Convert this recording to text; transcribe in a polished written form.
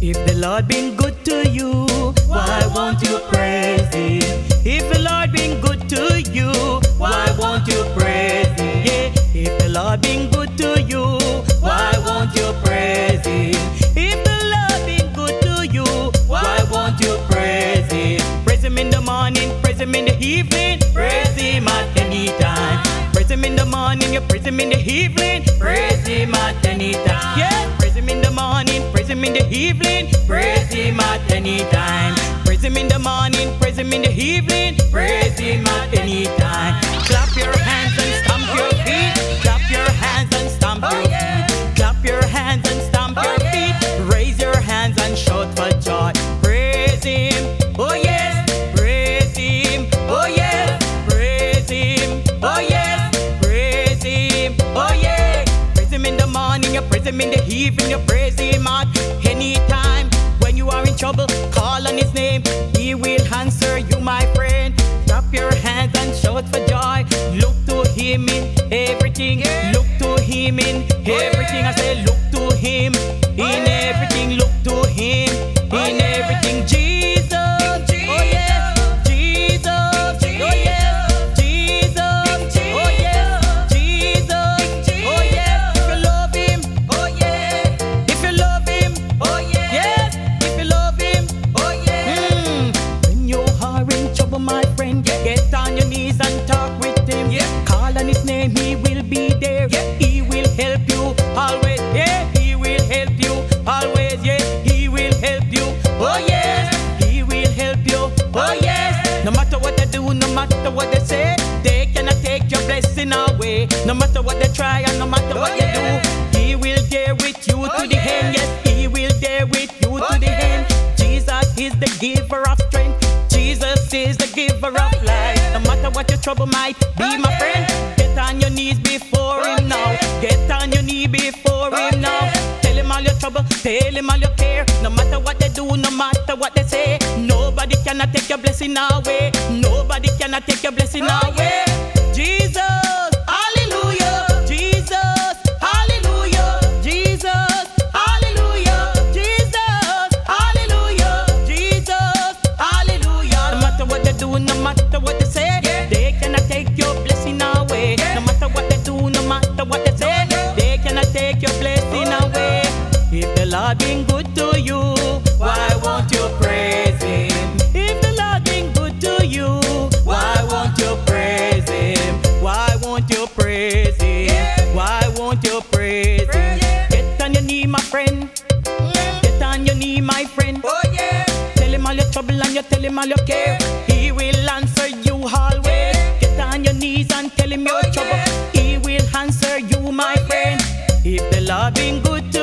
If the Lord been good to you, why won't you praise Him? If the Lord been good to you, why won't you praise Him? Yeah. If the Lord been good to you, why won't you praise Him? If the Lord been good to you, why won't you praise Him? Praise Him in the morning, praise Him in the evening, praise Him at any time. Praise Him in the morning, you praise Him in the evening, praise Him at any time. Yeah. Praise Him in the morning, praise Him in the evening, praise Him at any time. Praise Him in the morning, praise Him in the evening, praise Him at any time. Clap your hands and stamp your feet. Clap your hands and stamp your feet. Clap your hands and stamp your feet. Raise your hands and shout for joy. Praise Him, oh yes. Praise Him, oh yes. Praise Him, oh yes. Praise Him, oh yeah. Praise Him in the morning, you praise Him in the evening, you praise Him at any time. When you are in trouble, call on His name, He will answer you, my friend. Clap your hands and shout for joy. Look to Him in everything. Look to Him in everything. I say look to Him in everything. Look to Him in everything. Jesus, oh yeah. Jesus, oh yeah. Jesus, oh yeah. Jesus, oh yeah. If you love Him, oh yeah. If you love Him, oh yeah. Yes, if you love Him, oh yeah. When you are in trouble, my friend, get on your knees and talk with Him. Call on His name, He will be there. He will help you always. Yeah, He will help you always. Yeah, He will help you. Oh yes, He will help you. Oh yes. No matter what they do, no matter what they say, they cannot take your blessing away. No matter what they try and no matter what they do, He will there with you to the end. Yes, He will there with you to the end. Jesus is the giver of strength. Jesus is the giver of life. No matter what your trouble might be, my friend, get on your knees before Him now. Get on your knee before Him now. Tell Him all your trouble, tell Him all your care. No matter what they do, no matter what they say, nobody cannot take your blessing away. Nobody cannot take your blessing away. Jesus, hallelujah. Jesus, hallelujah. Jesus, hallelujah. Jesus, hallelujah. Jesus, hallelujah. No matter what they do, no matter what they say, they cannot take your blessing away. No matter what they do, no matter what they say, they cannot take your blessing away. If the Lord been good to you, why won't you praise Him? If the Lord been good to you, why won't you praise Him? Why won't you praise Him? Why won't you praise Him? Get on your knee, my friend. Get on your knee, my friend. Oh yeah. Tell Him all your trouble and you tell Him all your care. He will answer you always. Get on your knees and tell Him your trouble. He will answer you, my friend. If the Lord been good